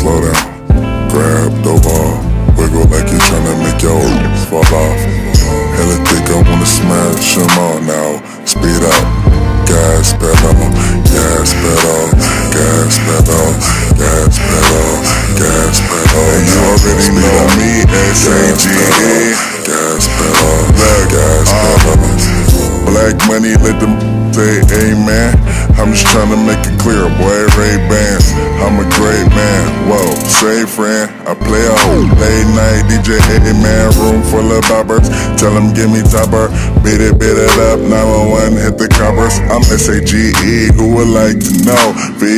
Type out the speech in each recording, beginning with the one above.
slow down, grab the wall, wiggle like you're tryna make your fall off. Hella thick, I wanna smash them all now. Speed up, gas pedal, gas pedal, gas pedal, gas pedal, gas pedal. And you already know me, S-A-G-E. Gas pedal, gas pedal. Black money, let them say amen. I'm just tryna make it clear, boy, Ray-Bans. I'm a great man, whoa, say friend. I play a whole late night DJ, man, room full of boppers. Tell them give me topper, beat it up, 911, hit the coppers. I'm S-A-G-E, who would like to know?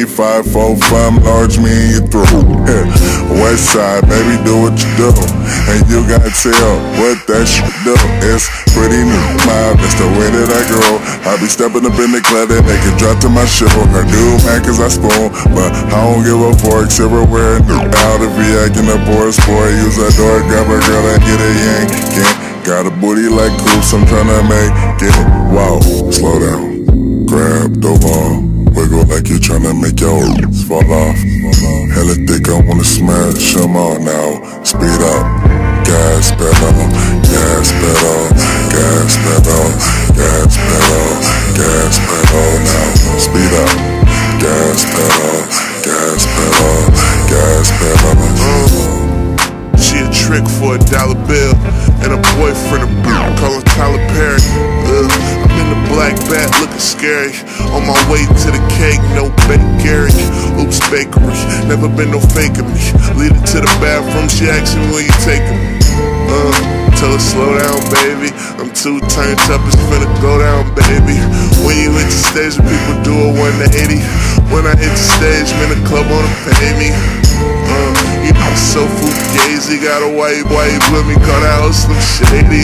V545, large me in your throat. West side, baby, do what you do. And you gotta tell what that shit do. It's pretty new, that's the way that I grow. I be stepping up in the club that make it drop to my show. I do man cause I spoon, but I don't give a fork, silverware, out if he acting up or a sport. Use a door, grab a girl and get a yank. Got a booty like Coops, I'm tryna make it. Wow, slow down, grab the wall, wiggle like you're tryna make your fall off. Hella thick, I wanna smash them all now. Speed up, gas pedal, gas pedal, gas pedal, gas pedal, gas pedal now. Speed up, gas pedal, gas pedal, gas pedal. She a trick for $1 bill and a boyfriend a boot, call him Tyler Perry. I'm in the black bat looking scary. On my way to the cake, no bake Gary. Oops, bakery, never been no faking me. Lead her to the bathroom, she asking me where you taking me. Tell her slow down, baby. I'm too turned up, it's finna go down, baby. When you hit the stage, the people do a 180. When I hit the stage, man, the club wanna pay me. You know, so fugazi, got a white with me, call the house Slim Shady.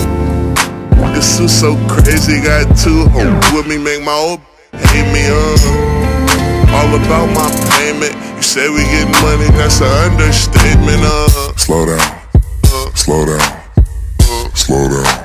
This suit so crazy, got two hoes with me, make my old hate me. All about my payment. You say we get money, that's an understatement. Slow down, slow down, slow down.